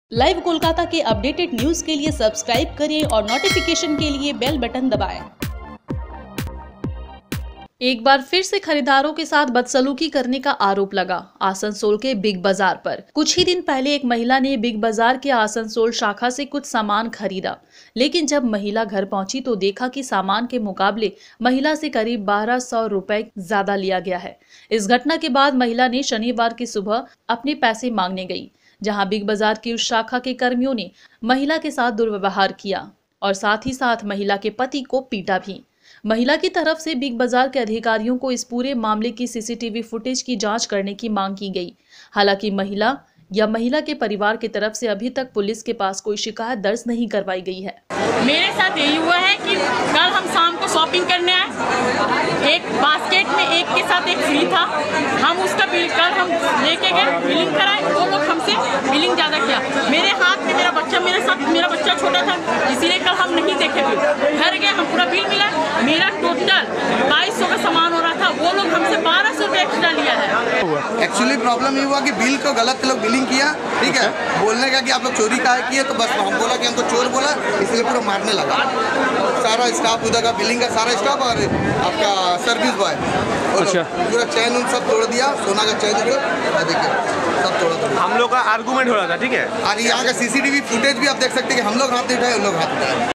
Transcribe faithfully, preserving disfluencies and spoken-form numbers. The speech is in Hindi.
लाइव कोलकाता के अपडेटेड न्यूज के लिए सब्सक्राइब करें और नोटिफिकेशन के लिए बेल बटन दबाएं। एक बार फिर से खरीदारों के साथ बदसलूकी करने का आरोप लगा आसनसोल के बिग बाजार पर। कुछ ही दिन पहले एक महिला ने बिग बाजार के आसनसोल शाखा से कुछ सामान खरीदा, लेकिन जब महिला घर पहुंची तो देखा कि सामान के मुकाबले महिला से करीब बारह सौ रुपए ज्यादा लिया गया है। इस घटना के बाद महिला ने शनिवार की सुबह अपने पैसे मांगने गई, जहां बिग बाजार की उस शाखा के कर्मियों ने महिला के साथ दुर्व्यवहार किया और साथ ही साथ महिला के पति को पीटा भी। महिला की तरफ से बिग बाजार के अधिकारियों को इस पूरे मामले की सीसीटीवी फुटेज की जांच करने की मांग की गई। हालांकि महिला या महिला के परिवार की तरफ से अभी तक पुलिस के पास कोई शिकायत दर्ज नहीं करवाई गई है। मेरे साथ यही हुआ है कि कल हम शाम को शॉपिंग करने आए, एक बास्केट में एक के साथ एक फ्री था। हम उसका बिल कल हम लेके गए, बिलिंग कराए, वो लोग हमसे बिलिंग ज्यादा किया। मेरे हाथ में मेरा बच्चा मेरे साथ मेरा बच्चा छोटा था, इसीलिए कल हम नहीं देखे बिल। घर गए, हम पूरा बिल मिला, मेरा टोटल बाईस सौ का सामान हो रहा था, वो लोग हमसे बारह सौ रुपये एक्स्ट्रा लिया है। एक्चुअली प्रॉब्लम ये हुआ कि बिल को गलत लोग बिलिंग किया, ठीक है, बोलने का कि आप लोग चोरी काहे किए, तो बस हम बोला कि हमको चोर बोला, इसलिए पूरा मारने लगा। सारा स्टाफ उधर का बिलिंग का सारा स्टाफ और आपका सर्विस बॉय अच्छा। पूरा चैन उन सब तोड़ दिया, सोना का चैन उधर देखिए सब तोड़ा तोड़ा। हम लोग का आर्गूमेंट हो रहा था, ठीक है, और यहाँ का सीसीटीवी फुटेज भी आप देख सकते हैं कि हम लोग हाथ नहीं उठाए, उन लोग हाथ उठाए।